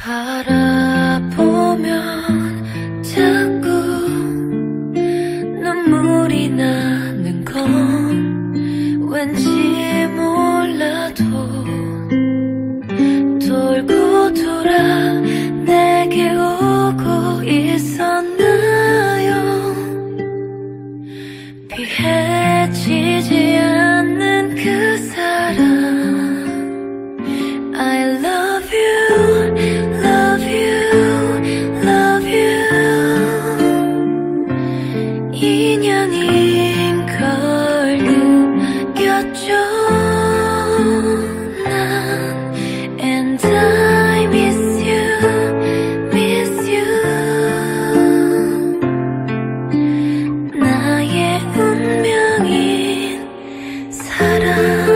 바라보면 자꾸 눈물이 나는 건 왠지 몰라도 돌고 돌아 내게 오고 있었나요? 피해지지 않는 그 사람 I love you, love you, love you. 인연인 걸 느꼈죠. 난 and I miss you, miss you. 나의 운명인 사람.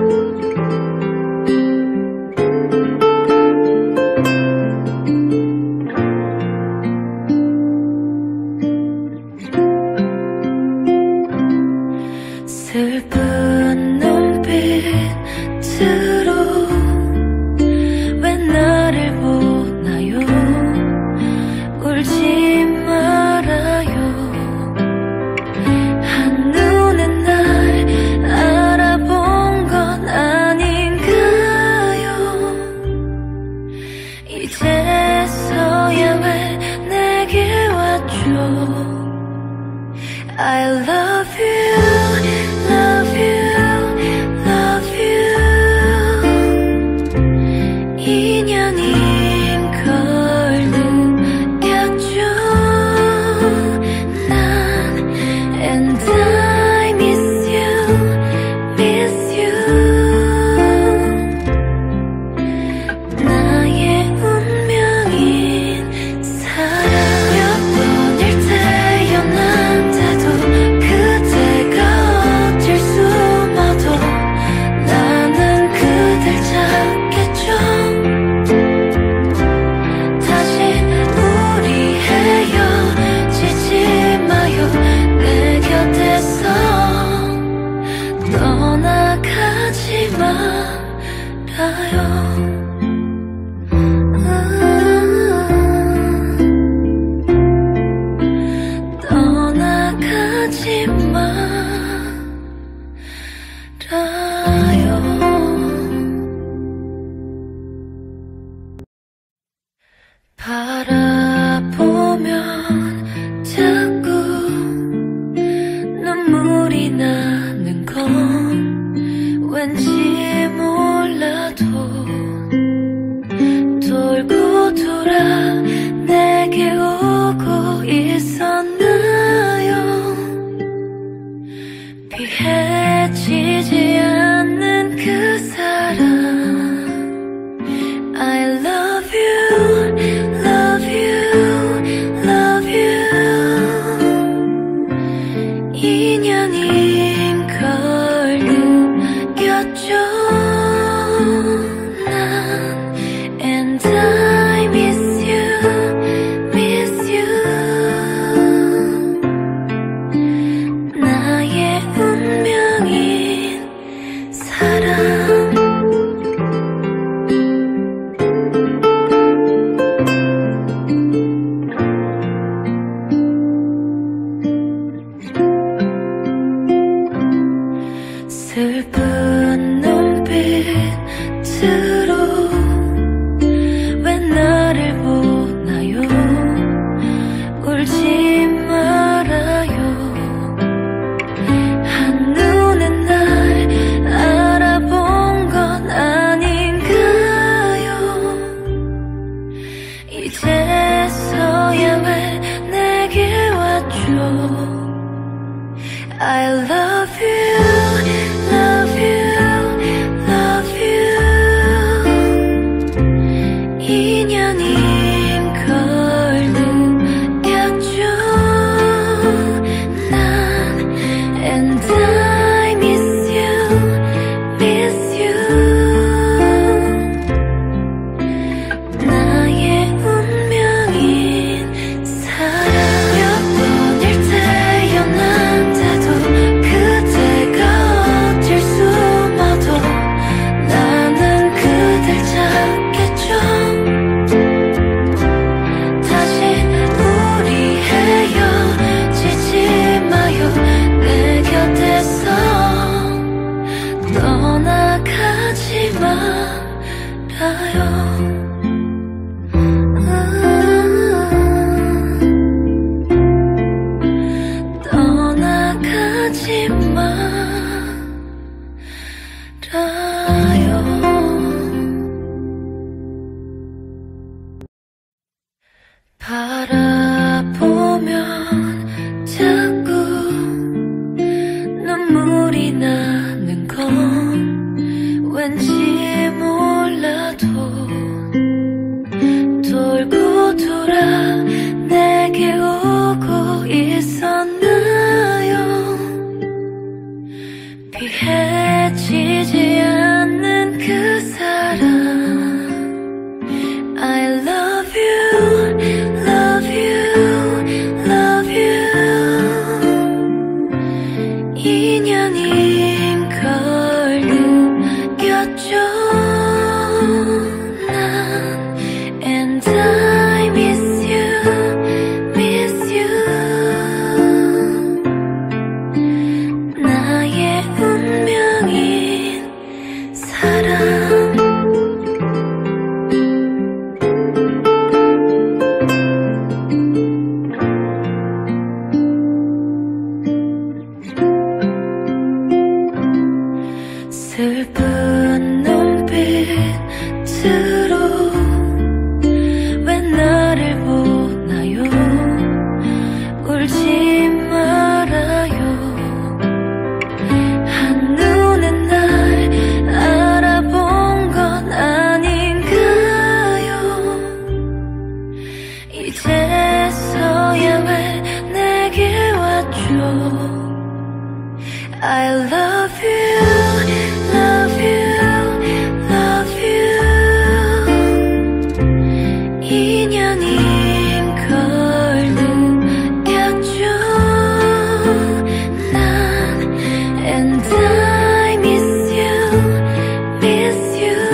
슬픈 눈빛으로 왜 나를 보나요? 울지 말아요. 한눈에 날 알아본 건 아닌가요? 이제서야 왜 내게 왔죠? I love you, love you, love you. 인연인 걸 느꼈죠. 난 and I miss you, miss you. 나의 운명인 사람. 몇 번을 태어난데도 그대가 어딜 숨어도 나는 그댈 찾겠죠. 다시 우리 헤어지지 마요. 내 곁에서 떠나가지 말아요. 떠나가지 말아요. 바라보면 자꾸 눈물이 나는 건 왠지 몰라도 돌고 돌아 내게 오고 있었나요? 피해지지 않는 그 사람 I love you, love you, love you. 인연인 걸 느꼈죠. 난 and I miss you, 떠나가지 말아요. 바라보면 자꾸 눈물이 나는 건 왠지 몰라도 돌고 돌아 내게 오고 있었나요? 피해지지 않는 그 사람 I love you, love you, love you. 인연인 걸 느꼈죠 난 And I miss you, miss you. 나의 운명인 사람 슬픈 눈빛으로 왜 나를 보나요? 울지 말아요. 한눈에 날 알아본 건 아닌가요? 이제서야 왜 내게 왔죠? I love you, love you, love you. 인연인 걸 느꼈죠 난 And I miss you, miss you.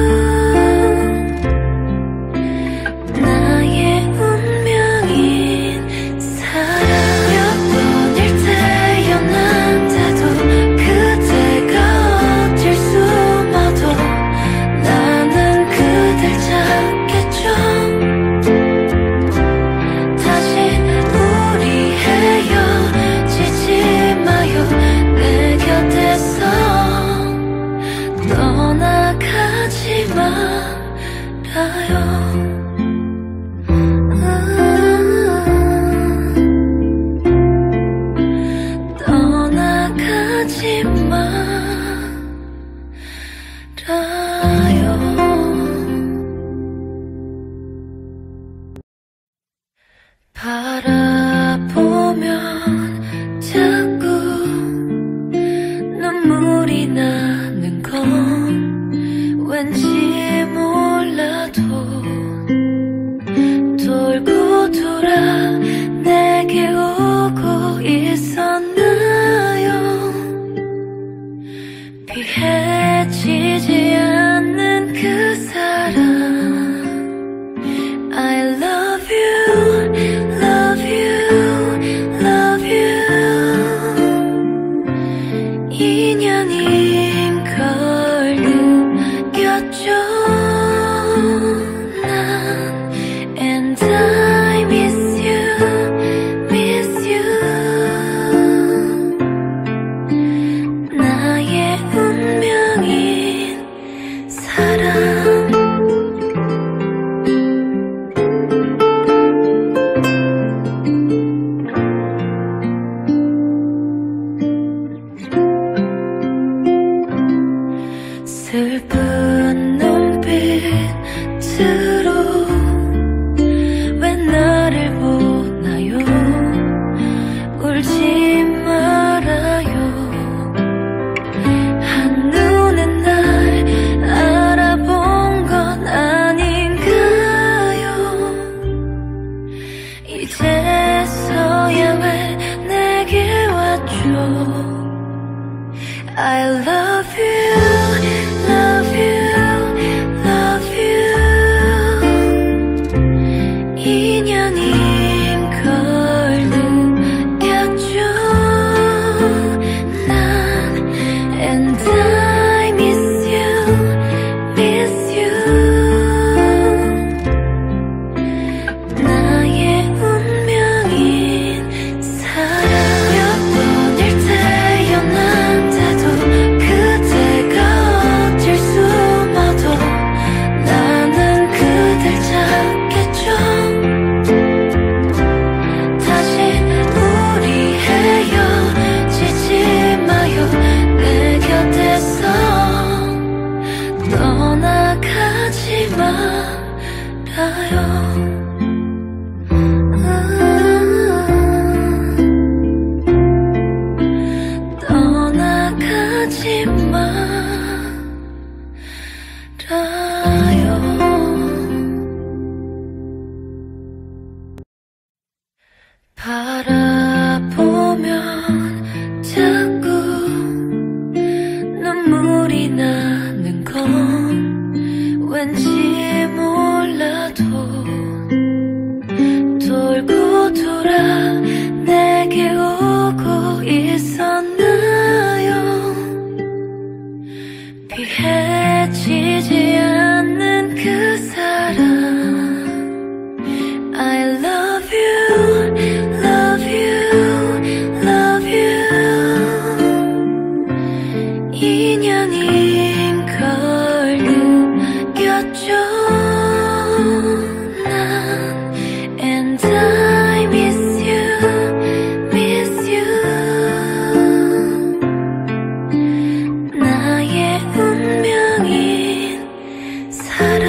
나의 운명인 사람 몇 번일 태어난데도 그대가 어딜 숨어도 나는 그댈 찾겠죠. 다시 우리 헤어지지 마요. 내 곁에서 떠나가지 말아요. 떠나가지 말아요. 바라보면 자꾸 눈물이 나는 건 왠지 몰라도 돌고 돌아 내게 오고 있었나요? 피해지지 않는 그 사람 I love you, love you, love you. 인연인 걸 느꼈죠 난 And I miss you, miss you. 나의 운명인 사람 슬픈 눈빛으로 왜 나를 보나요? 울지 말아요. 한눈에 날 알아본 건 아닌가요? 이제서야 왜 내게 왔죠? I love you, love you, love you. 바라보면 자꾸 눈물이 나는 건 왠지 몰라도 돌고 돌아 내게 오고 있었나요? 피해지지 않는 그 사람 I love you, love you, love you. 인연인 걸 느꼈죠 난 And I miss you, miss you. 나의 운명인 사람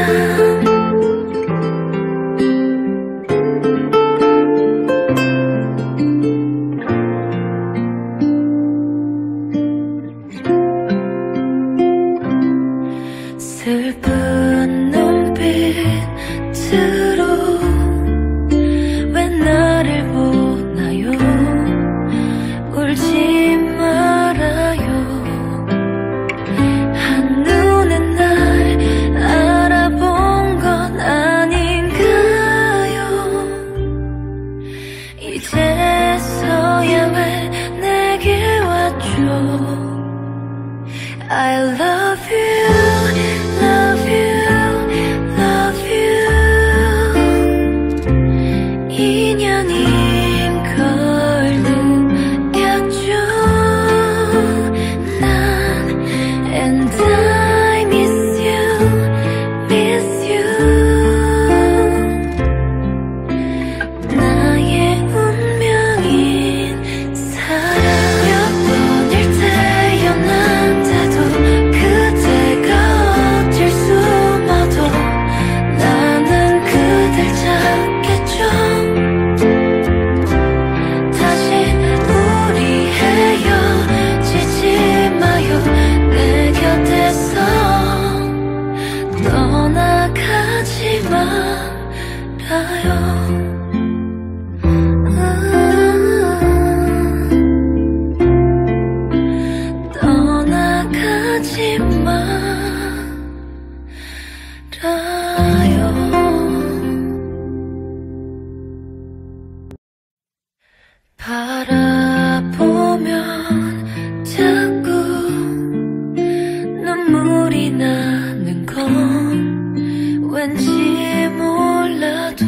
슬픈 눈빛으로 왜 나를 보나요? 울지 말아요. 한눈에 날 알아본 건 아닌가요? 이제서야 왜 내게 왔죠? I love you, love you, love you. 인연인 걸 느꼈죠 난 And I miss you, miss you. 나의 운명인 사람 몇 번을 태어난데도 그대가 어딜 숨어도 나는 그댈 찾겠죠. 다시 우리 헤어지지 마요. 내 곁에서 떠나가지 말아요. 떠나가지 말아요. 바라보면 자꾸 눈물이 나는 건 왠지 몰라도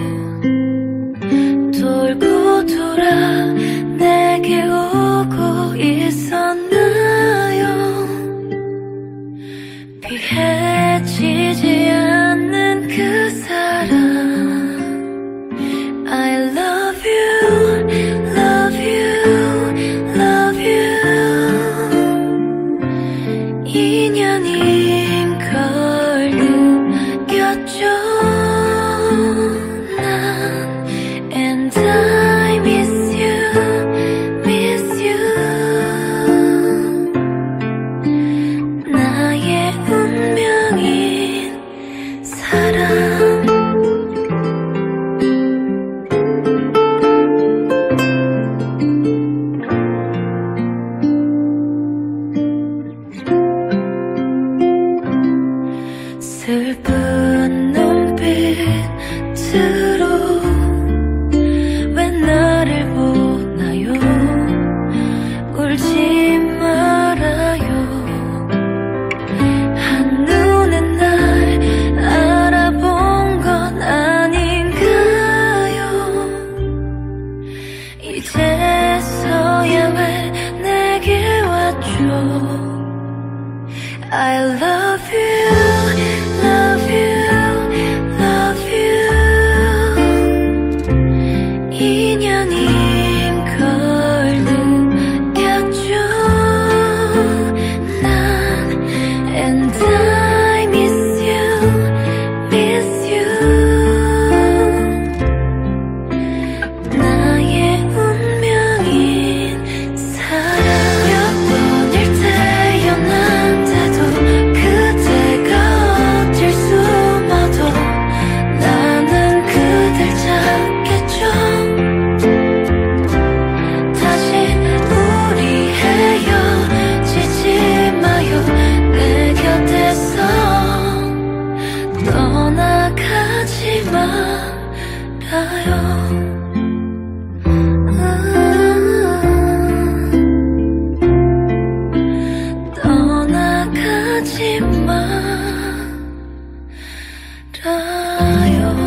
돌고 돌아 내게 오고 있었나요? 피해지지 않는 그 사람 I love you, love you, love you. 인연인 걸 느꼈죠 난 And I miss you, miss you. 나의 운명인 사람 슬픈 눈빛으로 왜 나를 보나요? 울지 말아요. 한눈에 날 알아본 건 아닌가요? 이제서야 왜 내게 왔죠? I love you, love you, love you. 떠나가지 말아요. 떠나가지 말아요.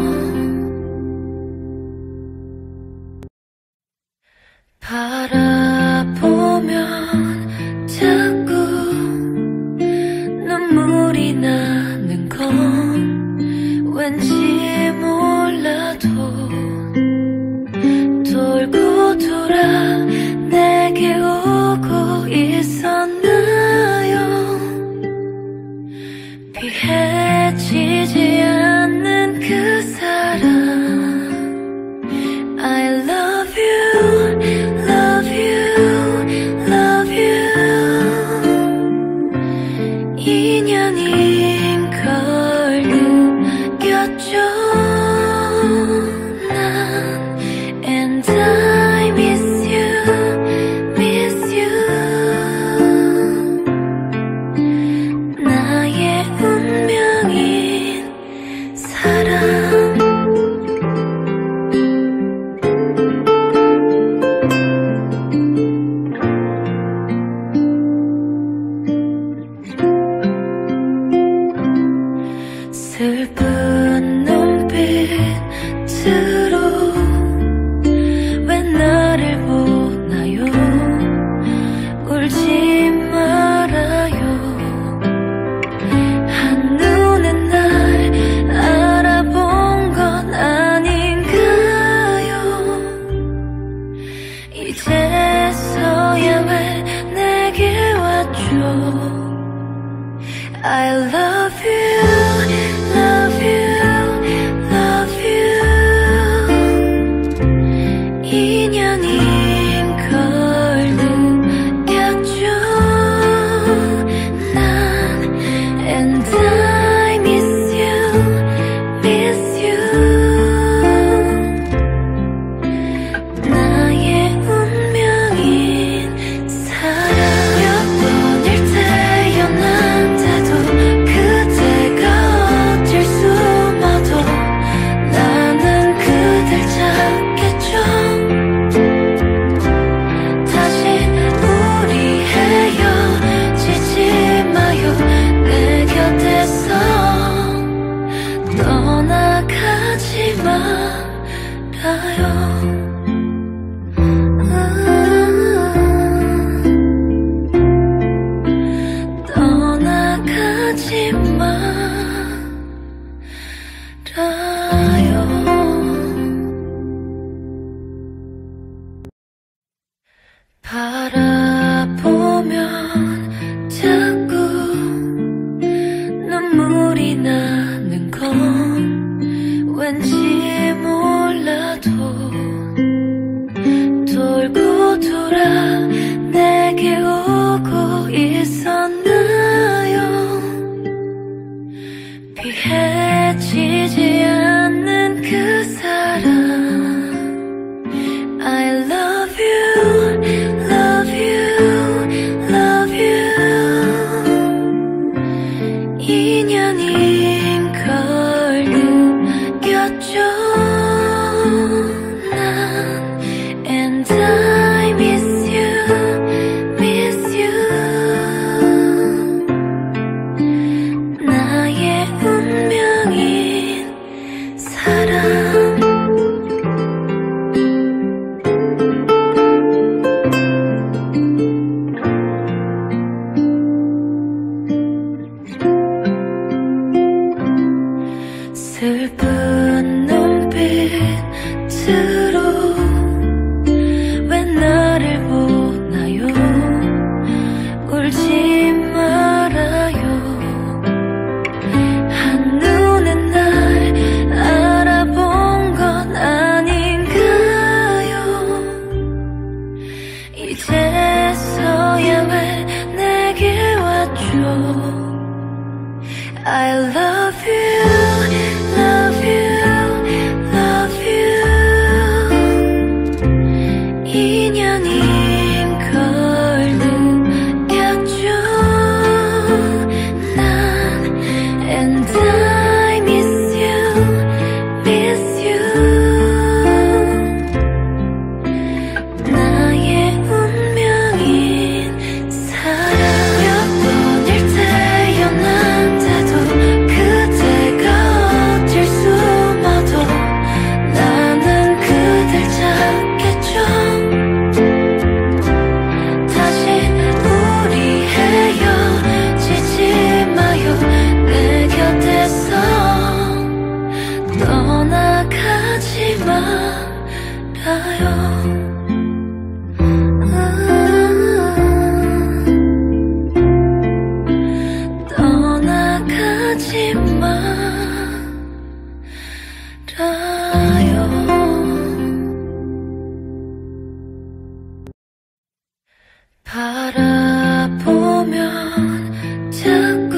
바라보면 자꾸 눈물이 나는 건 왠지 몰라도 돌고 돌아 내게 오고 있었나요? 피해지지 않는 그 사람 I love you, love you, love you. 인연인 걸 느꼈죠. 난 and I miss you, miss you. 나의 운명인 사람. 슬픈 눈빛으로 왜 나를 보나요? 울지 말아요. 한눈에 날 알아본 건 아닌가요? 이제서야 왜 내게 왔죠? I love you, love you, love you. 인연인 걸 느꼈죠. 난 and I miss you, miss you. 나의 운명인 사람. 몇 번일 태어난데도 그대가 어딜 숨어도 나는 그댈 찾겠죠. 다시 우리 헤어지지 마요. 내 곁에서 떠나가지 말아요. 떠나가지 말아요. 바라보면 자꾸 눈물이 나는 건 왠지 몰라도 돌고 돌아 내게 오고 있었나요? 피해지지 않는 그 사람 I love you, love you, love you. 인연인 걸 느꼈죠. 난 and I miss you, miss you. 나의 운명인 사람. 슬픈 눈빛으로 왜 나를 보나요? 울지 말아요. 한눈에 날 알아본 건 아닌가요? 이제서야 왜 내게 왔죠? I love you, love you, love you. 바라보면 자꾸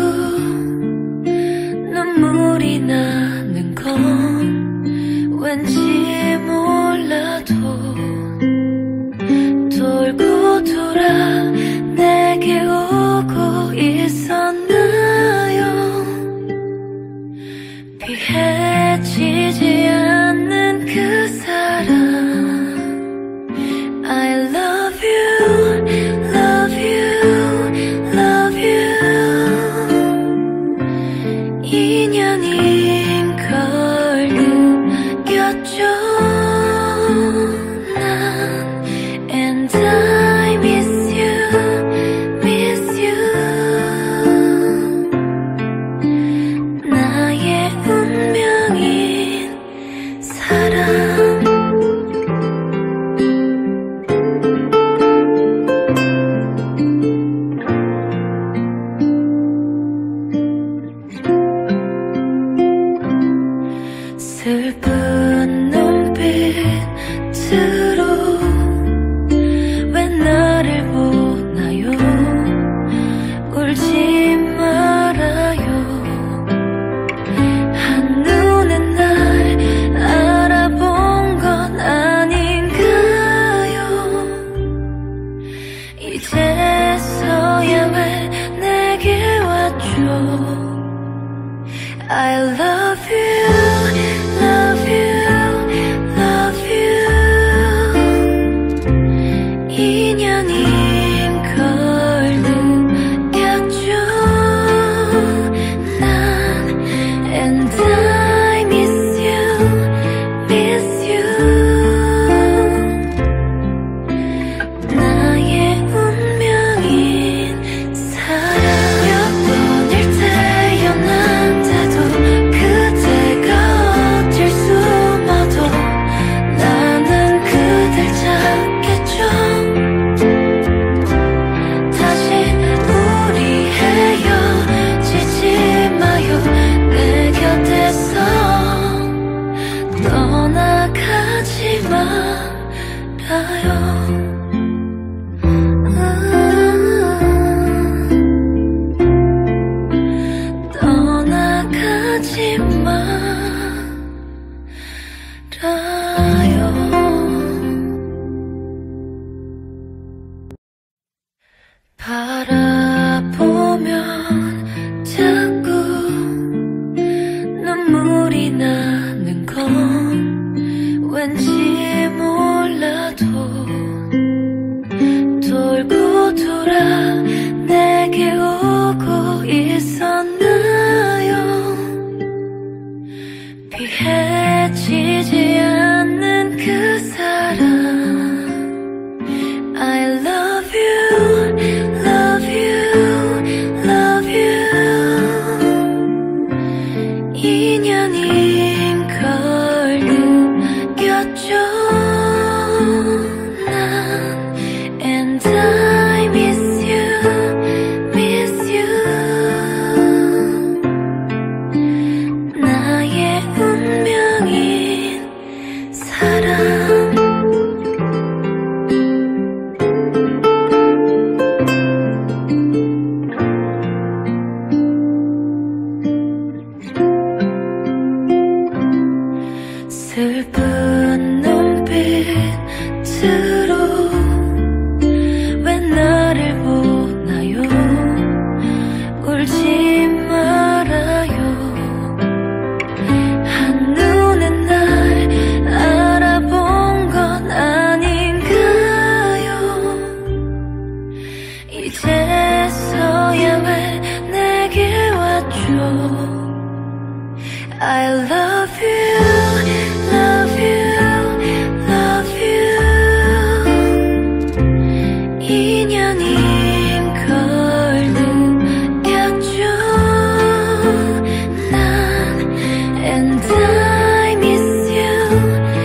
눈물이 나는 건 왠지 몰라도 돌고 돌아 내게 오고 있었나요? 피해지지 않는 그 사람 I love you, love you, love you. 인연인 걸 느꼈죠 난 And I miss you, miss you. 나의 운명인 사람 슬픈 눈빛으로 왜 나를 보나요? 울지 말아요. 한눈에 날 알아본 건 아닌가요? 이제서야 왜 내게 왔죠? I love you, love you, love you. 인연인 걸 느꼈죠 난 And I miss you, miss you. 나의 운명인 사람 몇 번을 태어난데도 그대가 어딜 숨어도 나는 그댈 찾겠죠. 다시 우리 헤어지지 마요. 내 곁에서 떠나가지 말아요. 떠나가지 말아요. 바라보면 자꾸 눈물이 나는 건 왠지 몰라도 돌고 돌아 내게 오고 있었나요? 피해지지 않는 그 사람 I love you, love you, love you. 인연인 걸 느꼈죠 난 And I miss you, miss you. 나의 운명인 사람 슬픈 눈빛으로 왜 나를 보나요? 울지 말아요. 한눈에 날 알아본 건 아닌가요? 이제서야 왜 내게 왔죠? I love you, love you, love you. 인연인 걸 느꼈죠 난 And I miss you,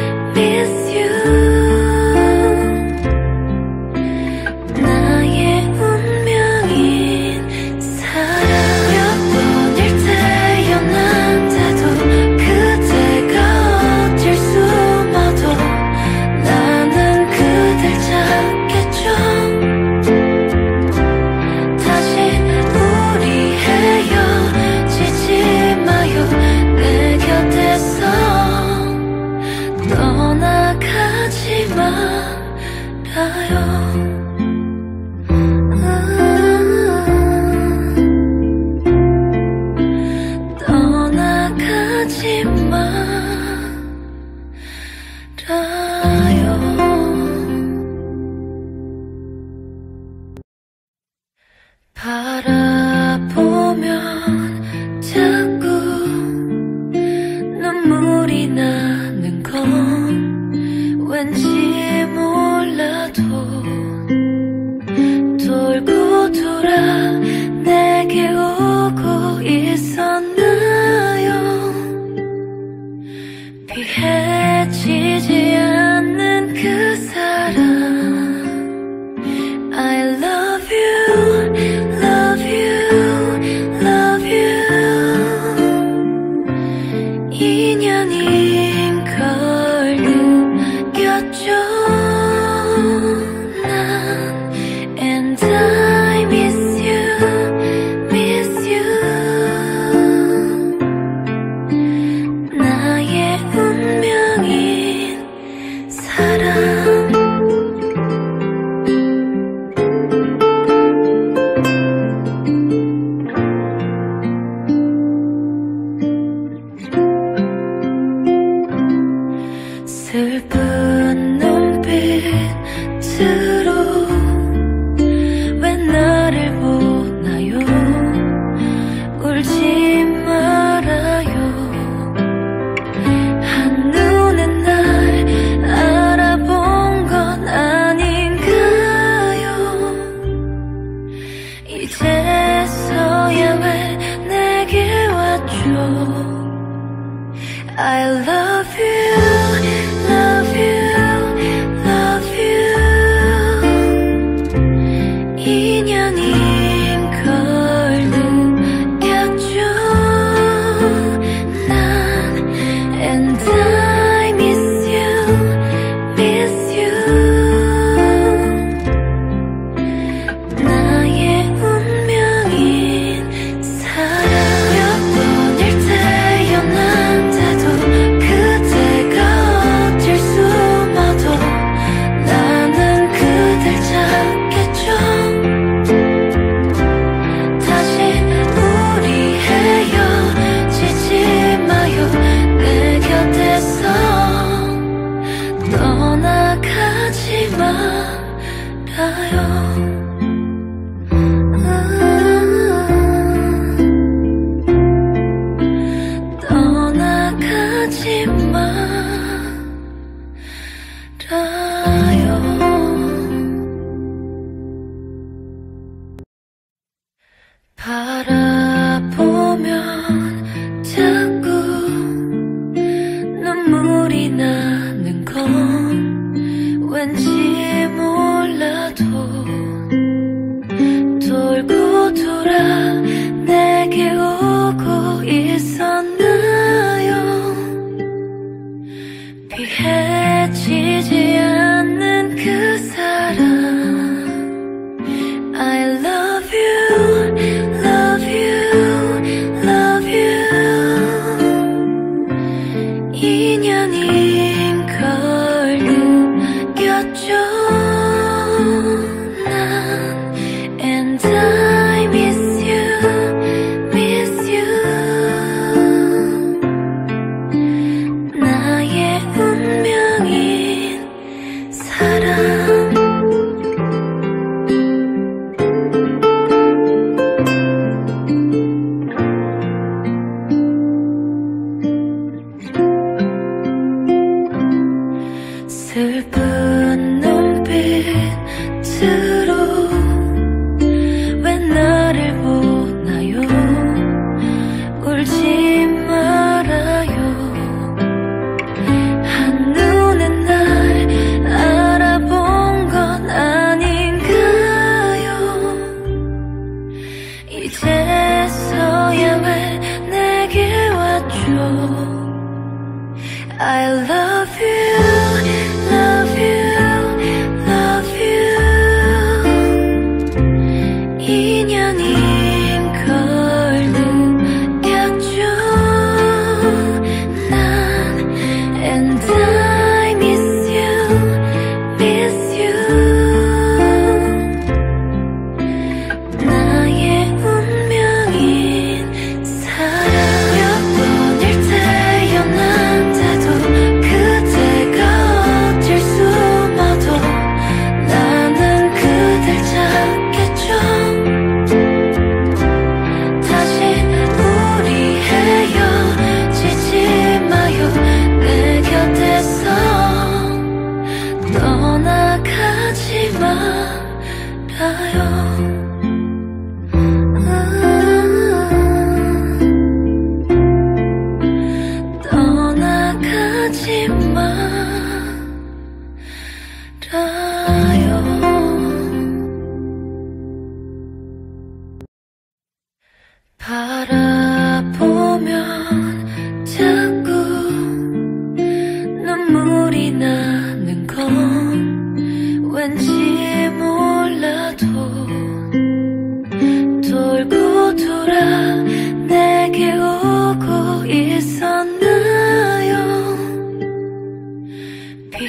바라보면 자꾸 눈물이 나는 건 왠지 몰라도 돌고 돌아 내게 오고 있었나요? 피해지지 않는 그 사람 I love you, love you, love you. 인연인 걸 느꼈죠 난 And I miss you, miss you. 나의 운명인 사람 슬픈 눈빛으로 왜 나를 보나요? 울지 말아요. 한눈에 날 알아본 건 아닌가요? 이제서야 왜 내게 왔죠? I love you, love you, love you. 인연인 걸 느꼈죠 난 And I miss you, miss you. 나의 운명인 사람 몇 번을 태어난데도 그대가 어딜 숨어도 나는 그댈 찾겠죠. 다시 우리 헤어지지 마요. 내 곁에서 떠나가지 말아요. 떠나가지 말아요. 바라보면 자꾸 눈물이 나는 건 왠지 몰라도 돌고 돌아 내게 오고 있었나요? 피해지지 않는 그 사람 I love you, love you, love you. 인연인 걸 느꼈죠 난 And I miss you, miss you. 나의 운명인 사람 슬픈 눈빛으로 왜 나를 보나요? 울지 말아요. 한눈에 날 알아본 건 아닌가요? 이제서야 왜 내게 왔죠? I love you, love you, love you. 인연인 걸 느꼈죠 난 And I miss you, miss you. 나의 운명인 사람 몇 번을 태어났는데도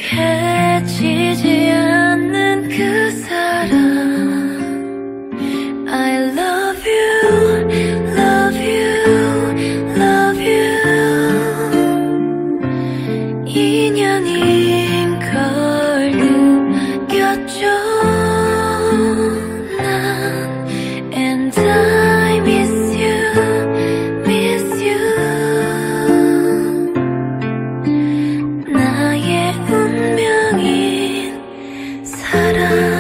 피해지지 않는 그 사람 I love you, love you, love you 인연인 걸 느꼈죠 난 And I miss you, miss you 나의 운명인 사람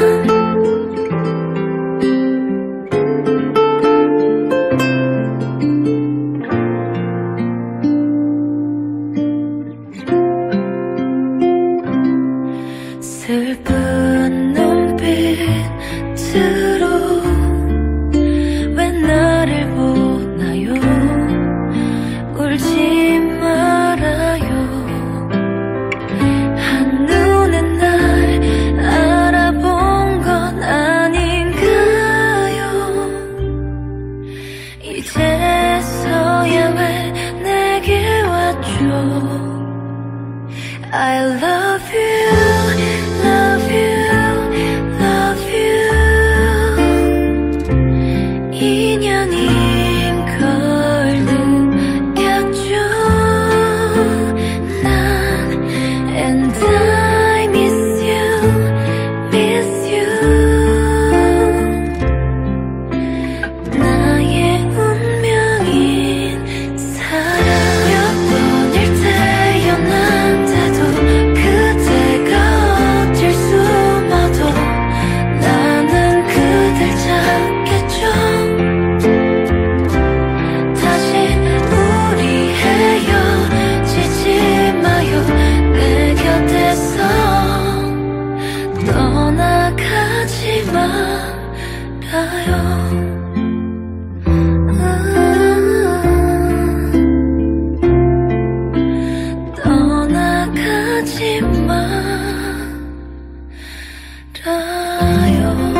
슬픈 눈빛으로 왜 나를 보나요 울지 말아요 한눈에 날 알아본 건 아닌가요 이제서야 왜 내게 왔죠 I love you, love you, love you 인연인 걸 느꼈죠 난 And I miss you, miss you 나의 운명인 사람 몇 번일 태어난데도 그대가 어딜 숨어도 나는 그댈 찾겠죠 다시 우리 헤어지지 마요 내 곁에서 떠나가지 말아요 떠나가지 말아요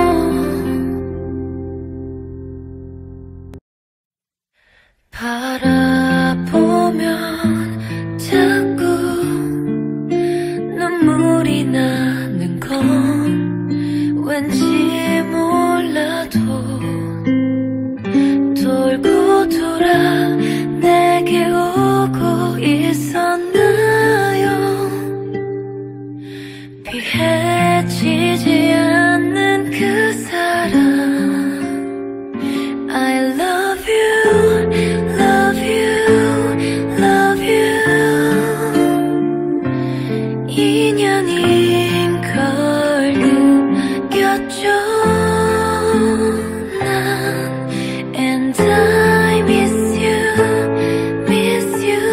바라보면 자꾸 눈물이 나는 건 왠지 몰라도 돌고 돌아 내게 오고 있었나요 피해지지 않는 그 사람 I love you, love you, love you 인연인 걸 느꼈죠 난 And I miss you, miss you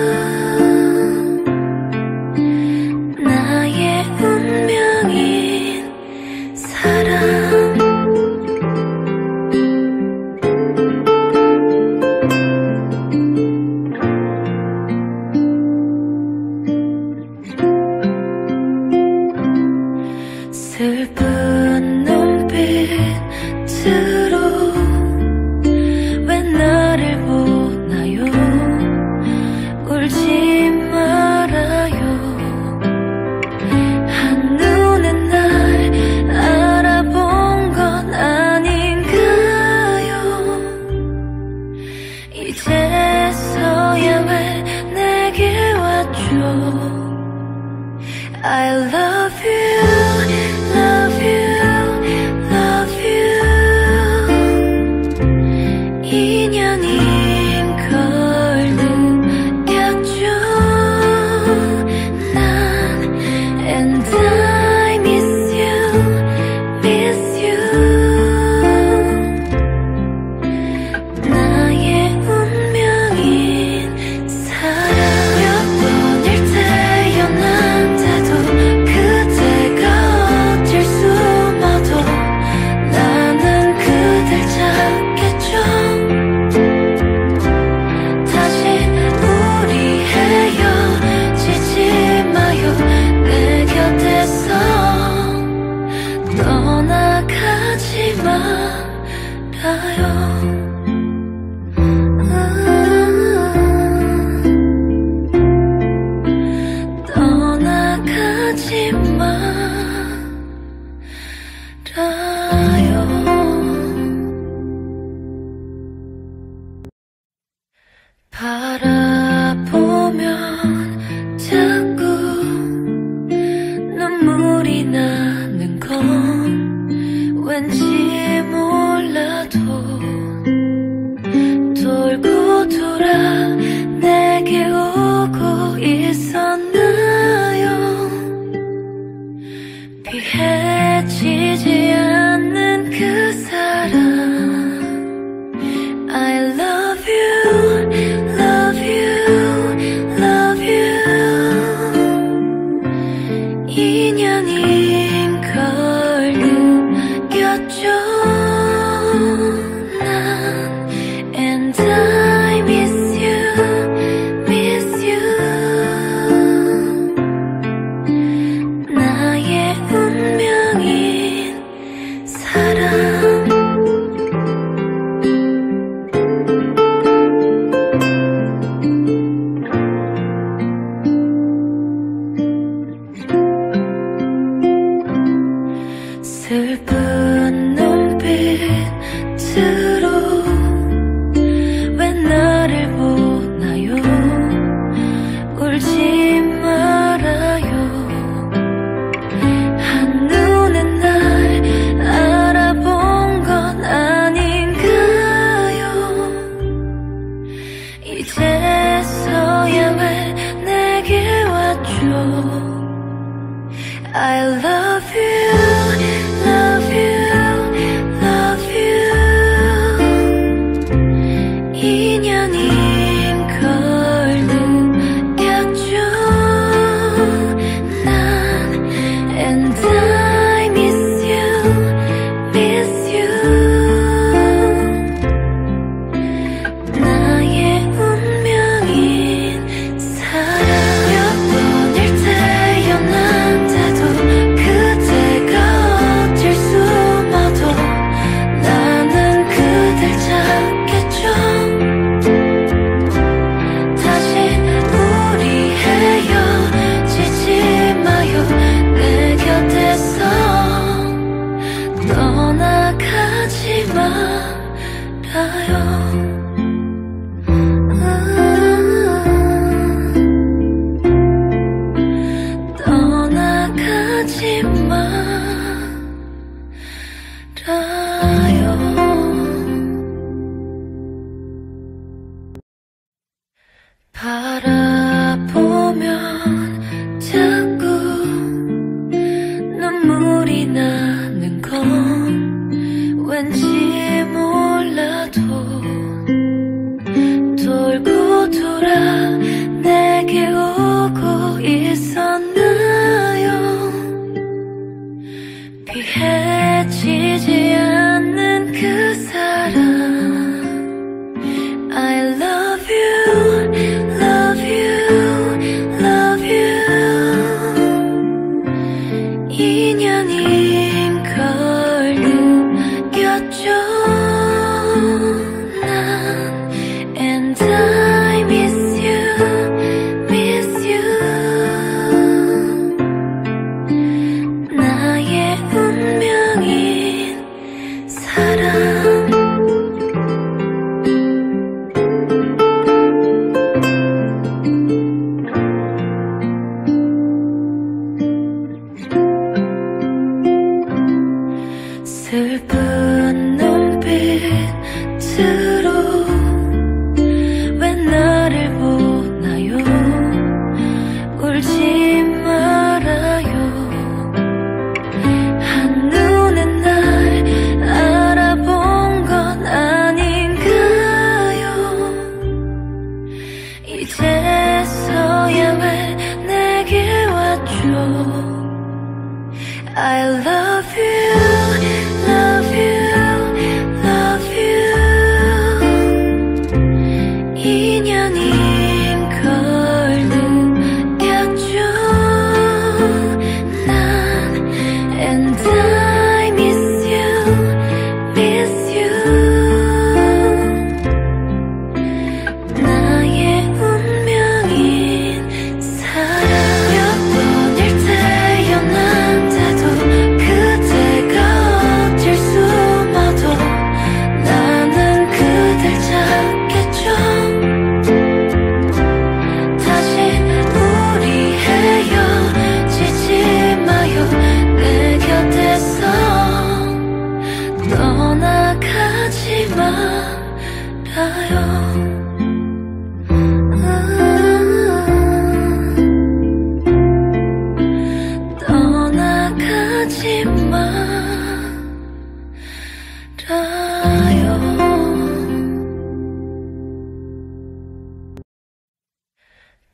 나의 운명인 사람 슬픈 눈빛으로 왜 나를 보나요 울지 말아요 한눈에 날 알아본 건 아닌가요 이제서야 왜 내게 왔죠 I love you, love you, love you 인연인 걸 느꼈죠 난 And I miss you, miss you 나의 운명인 사람 몇 번일 태어난데도 그 바라보면 자꾸 눈물이 나는 건 왠지 몰라도 돌고 돌아 내게 오고 있었나요? 피해지지 않는 그 사람 I love you, love you, love you. 인연인 걸 느꼈죠. 난 and I miss you, miss you. 나의 운명인 사람. 슬픈 눈빛으로 왜 나를 보나요? 울지 말아요. 한눈에 날 알아본 건 아닌가요? 이제서야 왜 내게 왔죠? I love you, love you, love you. 인연인 걸 느꼈죠. 난 and I miss you, miss you. 나의 운명인 사람. 몇 번을 태어난다도 그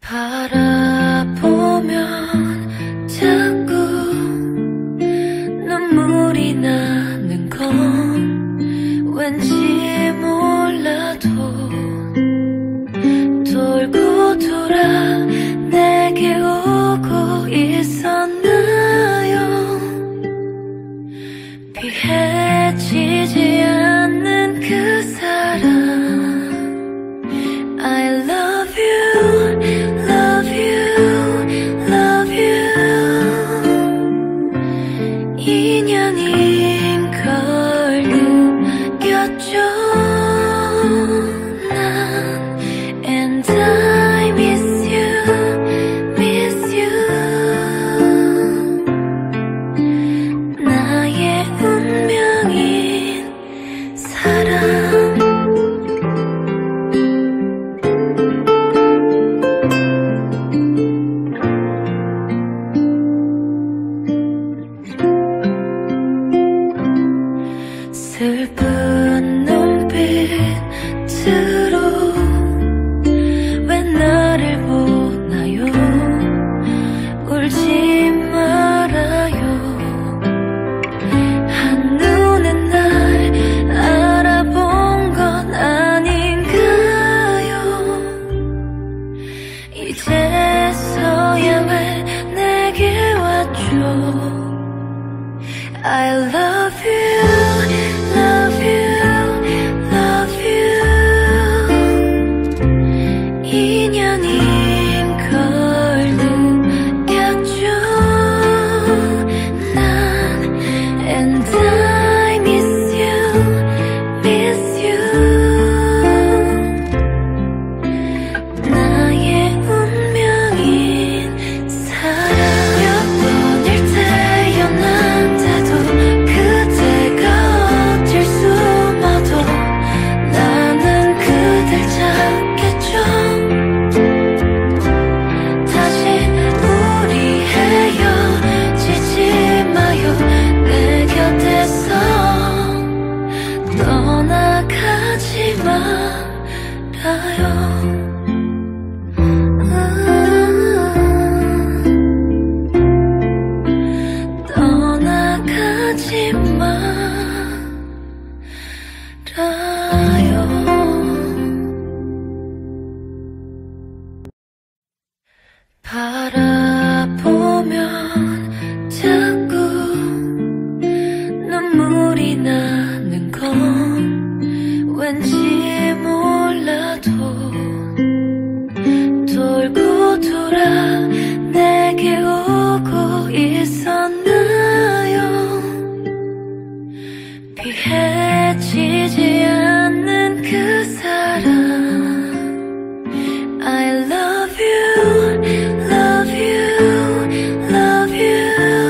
바라보면 자꾸 눈물이 나는 건 왠지 몰라도 돌고 돌아 내게 오고 있었나요? 피해지지 않는 그 사람 I love you, love you, love you. 인연인 걸 느꼈죠 난. And I miss you, miss you. 나의 운명인 사람. 슬픈 눈빛으로 왜 나를 보나요? 울지 말아요. 한눈에 날 알아본 건 아닌가요? 이제서야 왜 내게 왔죠? I love you, love you, love you. 인연인 걸 느꼈죠 난. And I miss you, miss you. 나의 운명인 사람. 몇 번을 태어난데도 그대가 어딜 숨어도 나는 그댈 찾겠죠. 다시 우리 헤어지지 마요. 내 곁에서 떠나가지 말아요. 떠나가지 말아요. 바라보면 자꾸 눈물이 나는 건 왠지 몰라도 돌고 돌아 내게 오고 있었나요? 피해지지 않는 그 사람 I love you, love you, love you.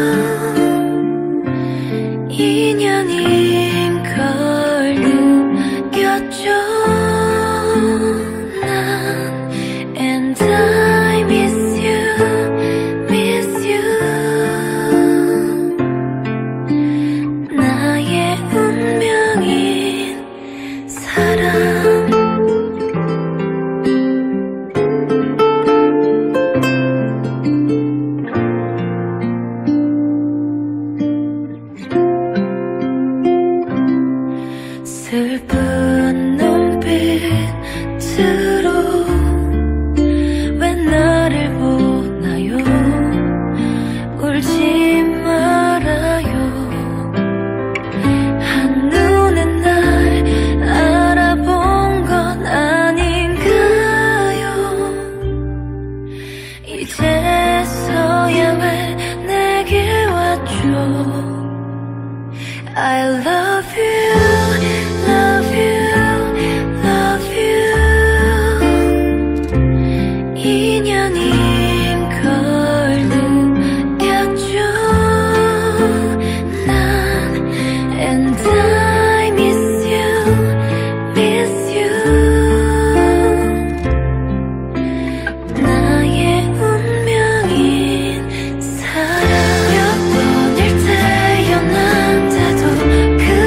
인연인 걸 느꼈죠 난. And I miss you, miss you. 나의 운명인 사람. 슬픈 눈빛으로 왜 나를 보나요? 울지 말아요. 한눈에 날 알아본 건 아닌가요? 이제서야 왜 내게 왔죠? I love you, love you, love you. 인연인 걸 느꼈죠 난. And I miss you, miss you. 나의 운명인 사람. 몇 번을 태어난데도 그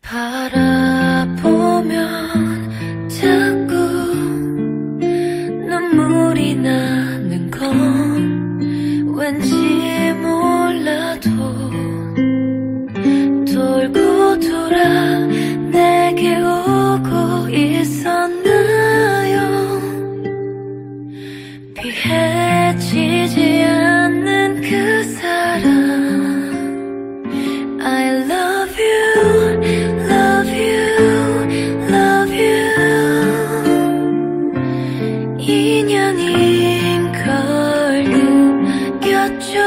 바라보면 자꾸 눈물이 나는 건 왠지 몰라도 돌고 돌아 내게 오고 있었나요? 피해지지 않는 그 사람 I love you, love you, love you. 인연인 걸 느꼈죠.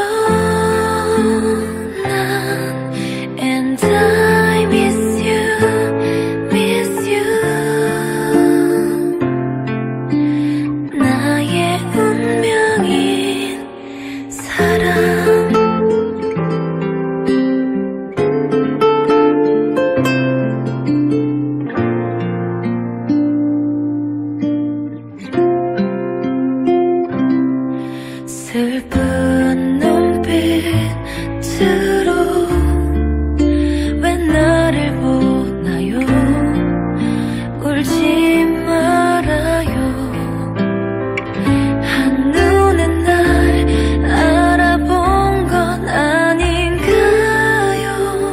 난 and I miss you, miss you. 나의 운명인 사람. 슬픈 눈빛으로 왜 나를 보나요? 울지 말아요. 한눈에 날 알아본 건 아닌가요?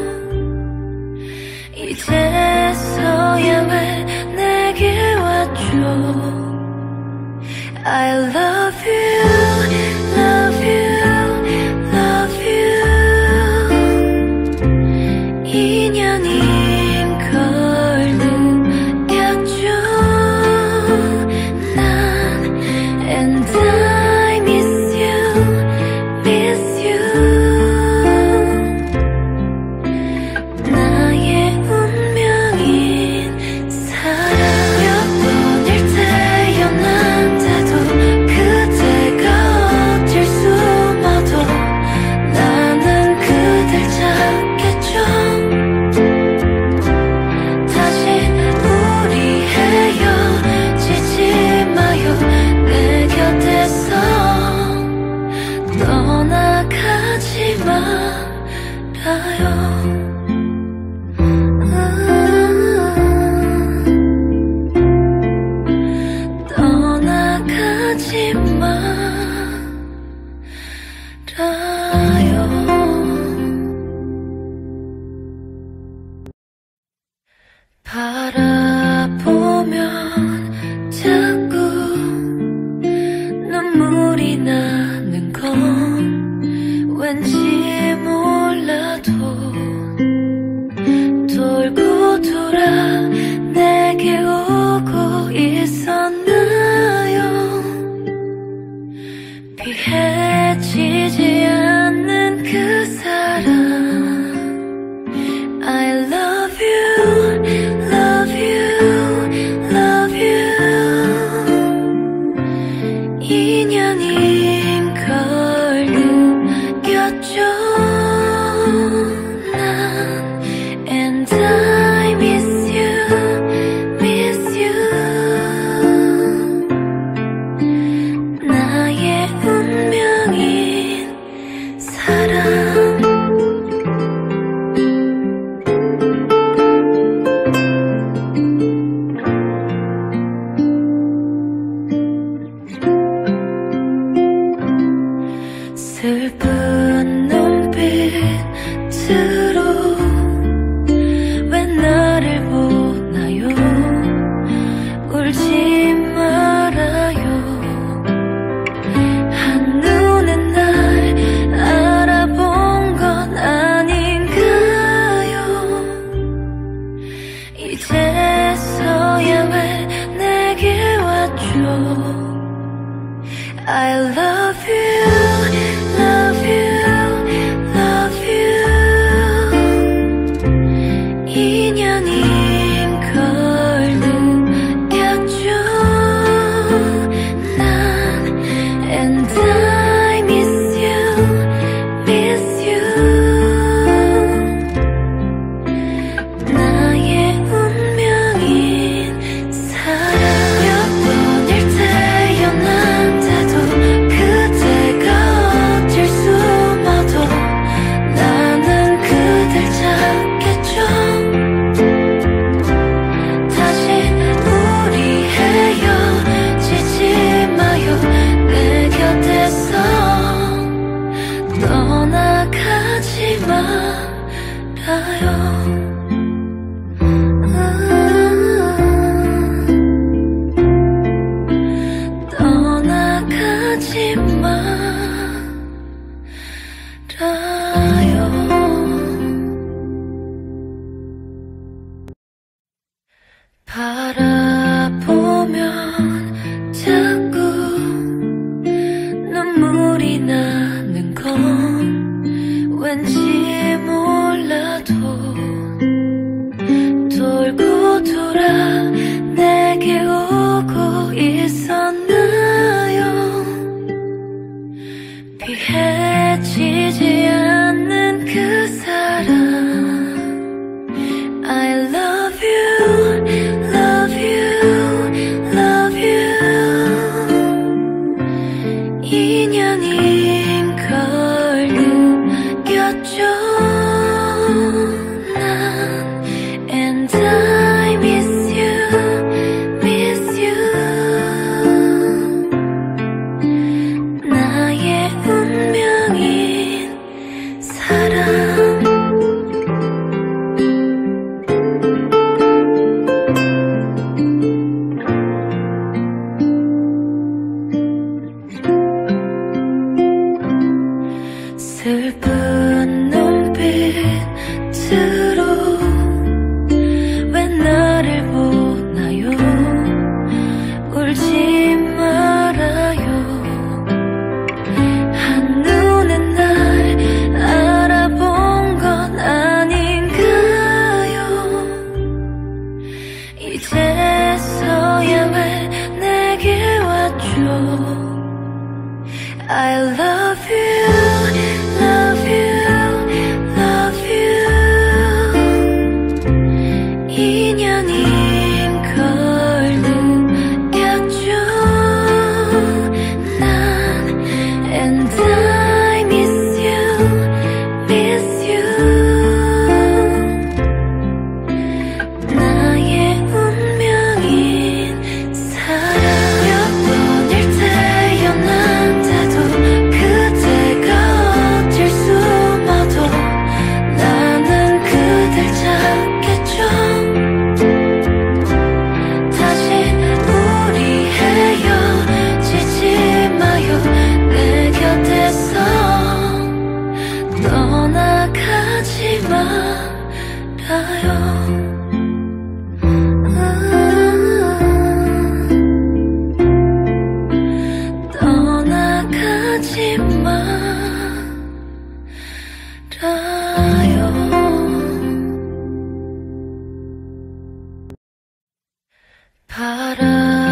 이제서야 왜 내게 왔죠? I love you, love you, love you. 인연인 걸 느꼈죠. 난 and I miss you, miss you. 나의 운명인 사람. 몇 번을 태어난데도 그대가 어딜 숨어도 나는 그댈 찾겠죠. 다시 우리 헤어지지 마요. 내 곁에서 떠나가지 말아요. 떠나가지 말아요. 바라보면 자꾸 눈물이 나는 건 왠지 몰라도 돌고 돌아 내게 오고 있었나요? 피해지지 않는 그 사람 I love you, love you, love you. 인연인 걸 느꼈죠. 난 and I miss you, miss you. 나의 운명인 사람. 슬픈 눈빛으로 왜 나를 보나요? 울지 말아요. 한눈에 날 알아본 건 아닌가요? 이제서야 왜 내게 왔죠? I love you, love you, love you. 인연인 걸 느꼈죠. 난 and I miss you, miss you. 나의 운명 바라보면 자꾸 눈물이 나는 건 왠지 몰라도 돌고 돌아 내게 오고 있었나요? 피해지지 않는 그 사람 I love you, love you, love you 인연인 걸 느꼈죠 난 And I miss you, miss you 나의 운명인 사람 슬픈 눈빛으로 왜 나를 보나요 울지 말아요 한눈에 날 알아본 건 아닌가요 이제서야 왜 내게 왔죠 I love you, love you, love you 인연인 걸 느꼈죠 난 And I miss you, miss you 나의 운명인 사람 몇 번일 태어난데도 그대가 어딜 숨어도 나는 그댈 찾겠죠 다시 우리 헤어지지 마요 내 곁에서 떠나가지 말아요 떠나가지 말아요 바람